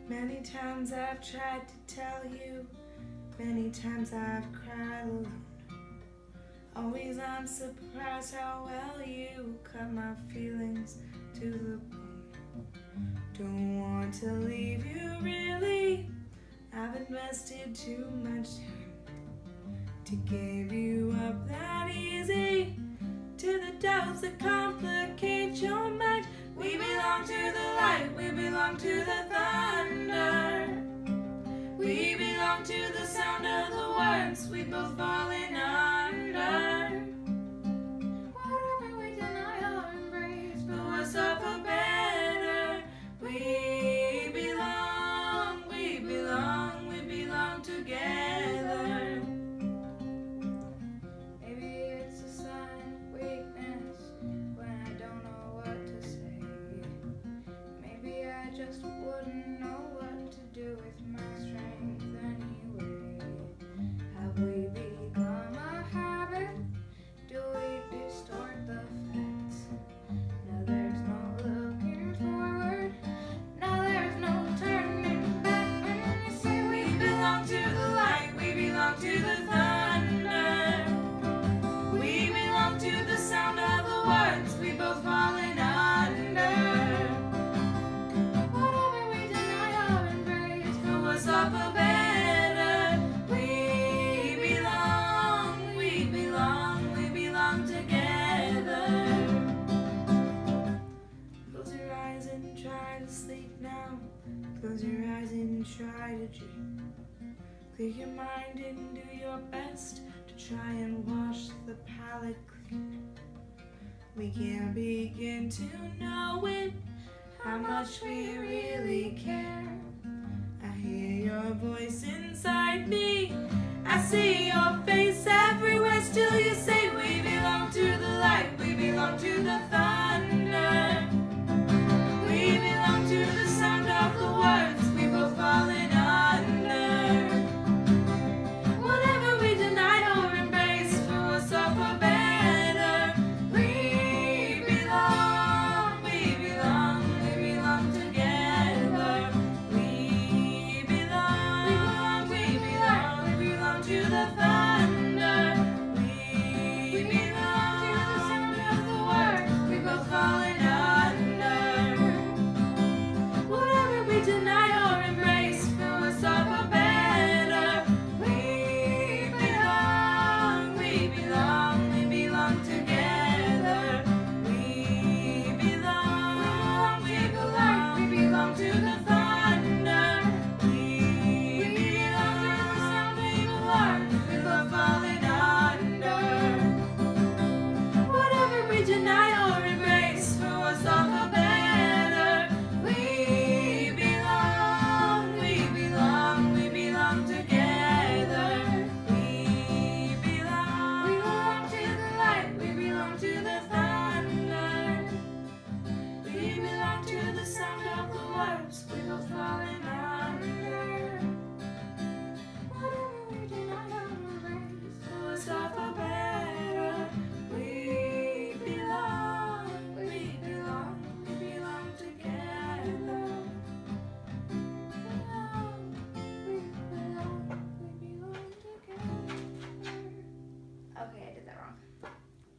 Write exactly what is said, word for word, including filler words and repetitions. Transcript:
Many times I've tried to tell you, many times I've cried alone. Always I'm surprised how well you cut my feelings to the bone. Don't want to leave you really, I've invested too much time to give you up that easy. To the doubts that complicate your mind, we belong to the light, we belong to the thunder. We belong to the sound of the words we both falling under. Whatever we deny or embrace, for worse or for better, we belong, we belong, we belong together. Maybe it's a sign of weakness when I don't know what to say. Maybe I just wouldn't know what to do with my strength anyway. Have we become a habit? Do we distort the facts? Now there's no looking forward, now there's no turning back. When you say we belong to the light, we belong to the thunder. We belong to the sound of the words we both falling under. Whatever we deny or embrace, for worse or for better, we belong, we belong, we belong together. Close your eyes and try to sleep now. Close your eyes and try to dream. Clear your mind and do your best to try and wash the palate clean. We can't begin to know it, how much we really care. I hear your voice inside me, I see your face everywhere. Still you say we belong to the light, we belong